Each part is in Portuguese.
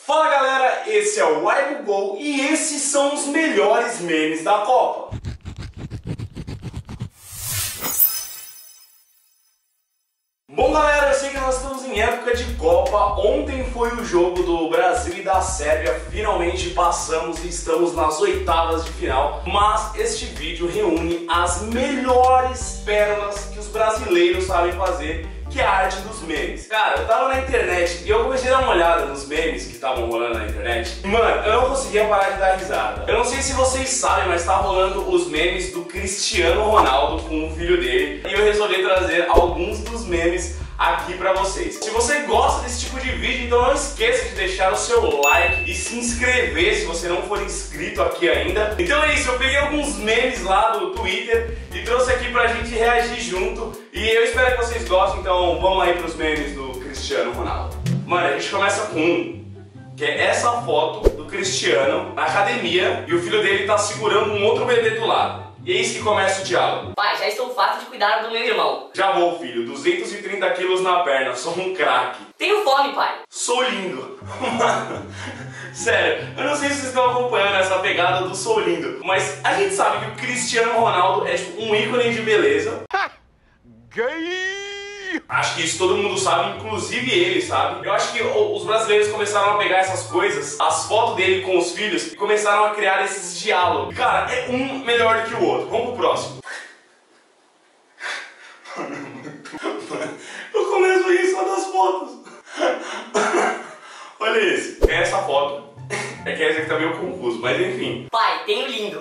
Fala galera, esse é o Aibugol e esses são os melhores memes da Copa. Bom galera, eu sei que nós estamos em época de Copa. Ontem foi o jogo do Brasil e da Sérvia. Finalmente passamos e estamos nas oitavas de final. Mas este vídeo reúne as melhores pérolas que os brasileiros sabem fazer, que é a arte dos memes. Cara, eu tava na internet e eu comecei a dar uma olhada nos memes que estavam rolando na internet. E, mano, eu não conseguia parar de dar risada. Eu não sei se vocês sabem, mas tá rolando os memes do Cristiano Ronaldo com o filho dele. E eu resolvi trazer alguns dos memes aqui pra vocês. Se você gosta desse tipo de vídeo, então não esqueça de deixar o seu like e se inscrever se você não for inscrito aqui ainda. Então é isso, eu peguei alguns memes lá do Twitter e trouxe aqui pra gente reagir junto. E eu espero que vocês gostem, então vamos aí pros memes do Cristiano Ronaldo. Mano, a gente começa com um, que é essa foto do Cristiano na academia e o filho dele tá segurando um outro bebê do lado. E eis que começa o diálogo. Pai, já estou farto de cuidar do meu irmão. Já vou, filho. 230 quilos na perna. Sou um craque. Tenho fome, pai. Sou lindo. Mano, sério, eu não sei se vocês estão acompanhando essa pegada do sou lindo, mas a gente sabe que o Cristiano Ronaldo é tipo um ícone de beleza. Gay! Acho que isso todo mundo sabe, inclusive ele, sabe? Eu acho que os brasileiros começaram a pegar essas coisas, as fotos dele com os filhos, e começaram a criar esses diálogos. Cara, é um melhor do que o outro. Vamos pro próximo. Eu começo a rir só das fotos. Olha esse. É essa foto. É que essa aqui tá meio confuso, mas enfim. Pai, tenho lindo.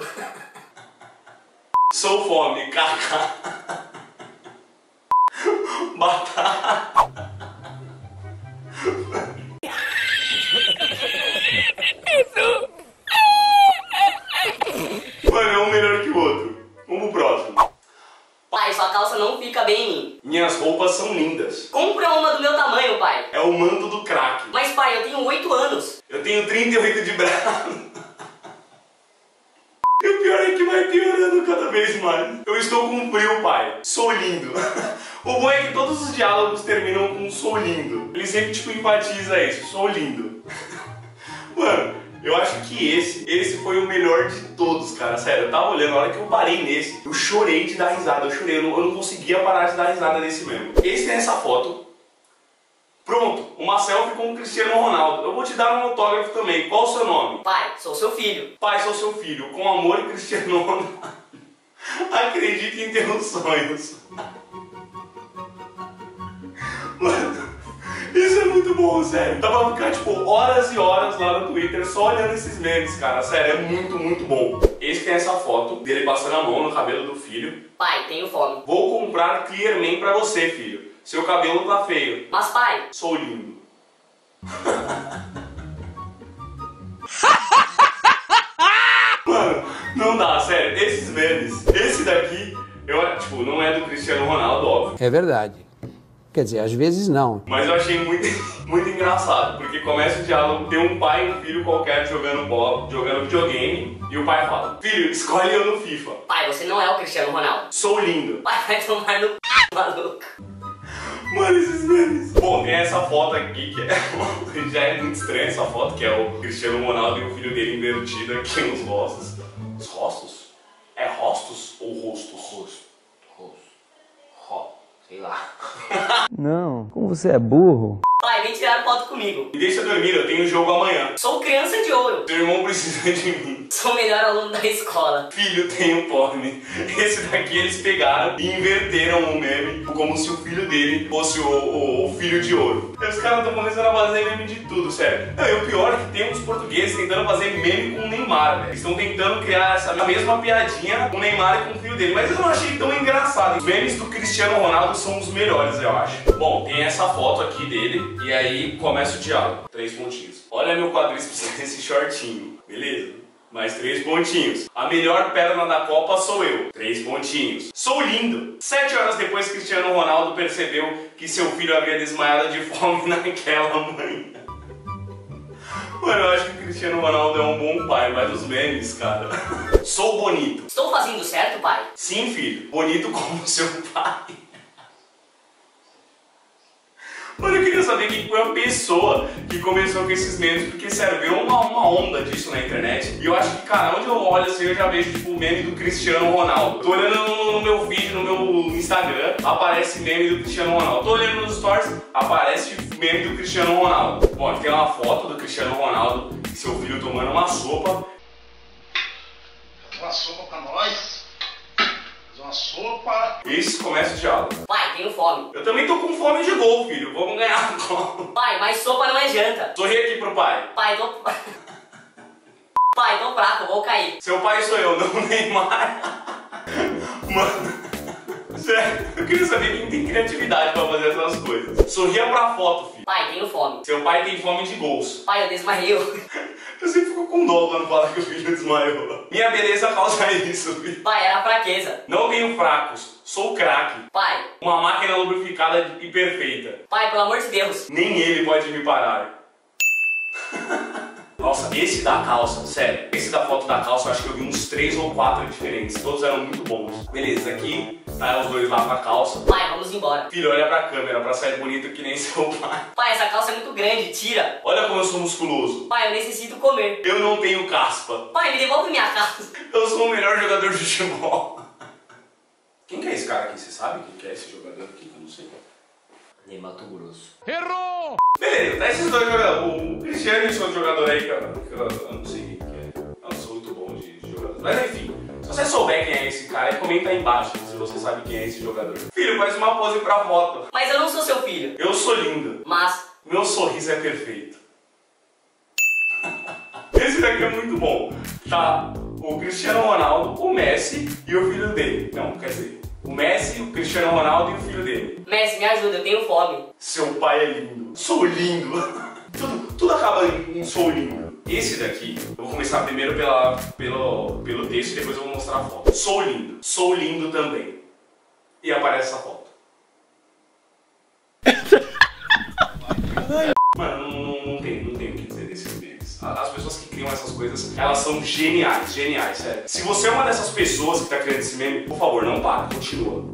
Sou fome, kaká. Batata. Mano, é um melhor que o outro. Vamos pro próximo. Pai, sua calça não fica bem em mim. Minhas roupas são lindas. Compra uma do meu tamanho, pai. É o manto do craque. Mas, pai, eu tenho 8 anos. Eu tenho 38 de braço. E o pior é que vai piorando cada vez mais. Eu estou com frio, pai. Sou lindo. O bom é que todos os diálogos terminam com sou lindo. Ele sempre tipo enfatiza isso, sou lindo. Mano, eu acho que esse foi o melhor de todos, cara. Sério, eu tava olhando, a hora que eu parei nesse, eu chorei de dar risada. Eu chorei, eu não conseguia parar de dar risada nesse mesmo. Esse tem essa foto. Pronto, uma selfie com o Cristiano Ronaldo. Eu vou te dar um autógrafo também. Qual o seu nome? Pai, sou seu filho. Pai, sou seu filho. Com amor, Cristiano Ronaldo. Acredite em teus sonhos. Mano, isso é muito bom, sério. Dá pra ficar, tipo, horas e horas lá no Twitter só olhando esses memes, cara. Sério, é muito, muito bom. Esse tem essa foto dele passando a mão no cabelo do filho. Pai, tenho fome. Vou comprar Clearman pra você, filho. Seu cabelo tá feio. Mas, pai... Sou lindo. Mano, não dá, sério. Esses memes, esse daqui, tipo, não é do Cristiano Ronaldo, óbvio. É verdade. Quer dizer, às vezes não. Mas eu achei muito, muito engraçado, porque começa o diálogo, tem um pai e um filho qualquer jogando bola, jogando videogame, e o pai fala: filho, escolhe eu no FIFA. Pai, você não é o Cristiano Ronaldo. Sou lindo. Pai, vai tomar no c... maluco. Mano, esses memes. Bom, tem essa foto aqui que já é muito estranha essa foto, que é o Cristiano Ronaldo e o filho dele invertido aqui nos rostos. Os rostos? É rostos ou rostos? Sei lá. Não, como você é burro. Pai, vem tirar foto comigo. Me deixa dormir, eu tenho jogo amanhã. Sou criança de ouro. Seu irmão precisa de mim. Sou o melhor aluno da escola. Filho, tenho fome. Esse daqui eles pegaram e inverteram o meme como se o filho dele fosse o filho de ouro. E os caras estão começando a fazer meme de tudo, sério. Não, e o pior é que tem uns portugueses tentando fazer meme com o Neymar, velho. Eles estão tentando criar essa mesma piadinha com o Neymar e com o filho dele. Mas eu não achei tão engraçado. Os memes do Cristiano Ronaldo são os melhores, eu acho. Bom, tem essa foto aqui dele e aí começa o diálogo. 3 pontinhos. Olha meu quadríceps nesse shortinho, beleza? Mais 3 pontinhos. A melhor perna da Copa sou eu. 3 pontinhos. Sou lindo. 7 horas depois, Cristiano Ronaldo percebeu que seu filho havia desmaiado de fome naquela manhã. Mano, eu acho que o Cristiano Ronaldo é um bom pai, mas os memes, cara. Sou bonito. Estou fazendo certo, pai? Sim, filho. Bonito como seu pai. Mano, eu queria queria saber quem foi a pessoa que começou com esses memes, porque, sério, veio uma onda disso na internet. E eu acho que, cara, onde eu olho assim, eu já vejo, tipo, o meme do Cristiano Ronaldo. Tô olhando no meu vídeo, no meu Instagram, aparece meme do Cristiano Ronaldo. Tô olhando nos stories, aparece meme do Cristiano Ronaldo. Bom, aqui tem uma foto do Cristiano Ronaldo e seu filho tomando uma sopa. Uma sopa pra nós. Fazer uma sopa. Esse começa o diálogo. Pai, tenho fome. Eu também tô com fome de gol, filho. Vamos ganhar agora. Pai, mas sopa não é janta. Sorri aqui pro pai. Pai, tô... Pai, tô fraco, vou cair. Seu pai sou eu, não o Neymar. Mano, sério, eu queria saber quem tem criatividade pra fazer essas coisas. Sorria pra foto, filho. Pai, tenho fome. Seu pai tem fome de gols. Pai, eu desmaiei. Eu sempre fico com dó quando fala que o filho desmaiou. Minha beleza causa isso, filho. Pai, era fraqueza. Não tenho fracos, sou craque. Pai, Uma máquina lubrificada e perfeita. pai, pelo amor de Deus. Nem ele pode me parar. Nossa, esse da calça, sério, esse da foto da calça eu acho que eu vi uns 3 ou 4 diferentes, todos eram muito bons. Beleza, aqui tá os dois lá com a calça. Pai, vamos embora. Filho, olha pra câmera pra sair bonito que nem seu pai. Pai, essa calça é muito grande, tira. Olha como eu sou musculoso. Pai, eu necessito comer. Eu não tenho caspa. Pai, me devolve minha calça. Eu sou o melhor jogador de futebol. Quem que é esse cara aqui? Você sabe quem que é esse jogador aqui? Eu não sei. De Mato Grosso. Errou! Beleza, tá esses dois jogadores. O Cristiano e esse outro jogador aí, cara. Eu não sei quem que é. Eu não sou muito bom de jogador. Mas enfim, se você souber quem é esse cara, aí comenta aí embaixo se você sabe quem é esse jogador. Filho, faz uma pose pra foto. Mas eu não sou seu filho. Eu sou lindo. Mas, Meu sorriso é perfeito. Esse daqui é muito bom. Tá o Cristiano Ronaldo, o Messi e o filho dele. Não, quer dizer, o Messi, o Cristiano Ronaldo e o filho dele. Messi, me ajuda, eu tenho fome. Seu pai é lindo. Sou lindo. Tudo acaba em sou lindo. Esse daqui, eu vou começar primeiro pelo texto e depois eu vou mostrar a foto. Sou lindo. Sou lindo também. E aparece essa foto. Mano, não tem o que dizer desses memes. As pessoas que criam essas coisas, elas são geniais, sério. Se você é uma dessas pessoas que tá criando esse meme, por favor, não para, continua.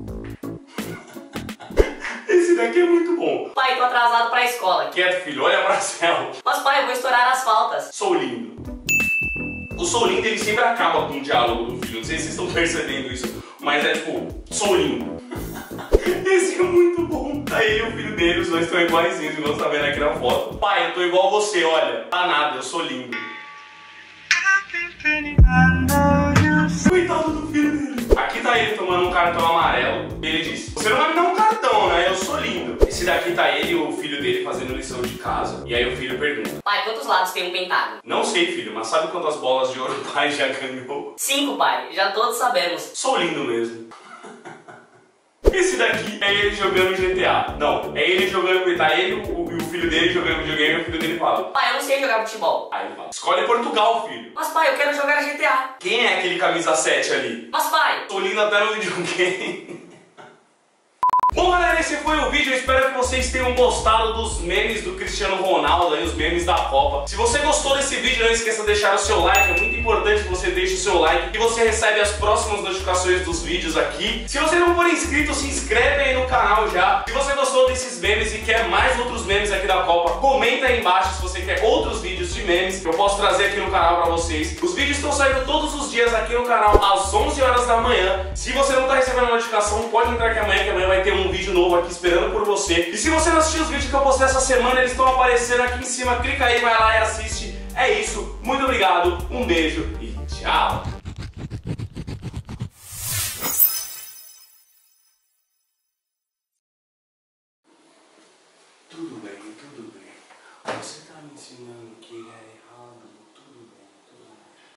Esse daqui é muito bom. Pai, tô atrasado pra escola. Quieto, filho, olha pra céu. Mas pai, eu vou estourar as faltas. Sou lindo. O sou lindo, ele sempre acaba com um diálogo do filho. Não sei se vocês estão percebendo isso, mas é tipo, sou lindo. Esse é muito bom. Tá ele e o filho dele, os dois estão iguaizinhos, igual você tá vendo aqui na foto. Pai, eu tô igual a você, olha. Tá nada, eu sou lindo. Coitado do filho dele. Aqui tá ele tomando um cartão amarelo. Ele diz, você não vai me dar um cartão, né? Eu sou lindo. Esse daqui tá ele e o filho dele fazendo lição de casa. E aí o filho pergunta, Pai, quantos lados tem um pentágono? não sei, filho, mas sabe quantas bolas de ouro o pai já ganhou? 5, pai, já todos sabemos. Sou lindo mesmo. Esse daqui é ele jogando GTA. Não, é ele jogando, tá ele e o filho dele jogando videogame e o filho dele fala. Pai, eu não sei jogar futebol. Aí ele fala, escolhe Portugal, filho. Mas pai, eu quero jogar GTA. Quem é aquele camisa 7 ali? Mas pai, Tô lindo até no videogame. Bom, galera, esse foi o vídeo. Eu espero que vocês tenham gostado dos memes do Cristiano Ronaldo e os memes da Copa. Se você gostou desse vídeo, não esqueça de deixar o seu like. É muito importante que você deixe o seu like, que você recebe as próximas notificações dos vídeos aqui. Se você não for inscrito, se inscreve aí no canal já. Se você gostou desses memes e quer mais outros memes aqui da Copa, comenta aí embaixo se você quer outros vídeos de memes que eu posso trazer aqui no canal pra vocês. Os vídeos estão saindo todos os dias aqui no canal às 11 horas da manhã. Se você não tá recebendo a notificação, pode entrar aqui amanhã, que amanhã vai ter um vídeo novo aqui esperando por você. E se você não assistiu os vídeos que eu postei essa semana, eles estão aparecendo aqui em cima. Clica aí, vai lá e assiste. É isso, muito obrigado, um beijo e tchau! Tudo bem, tudo bem.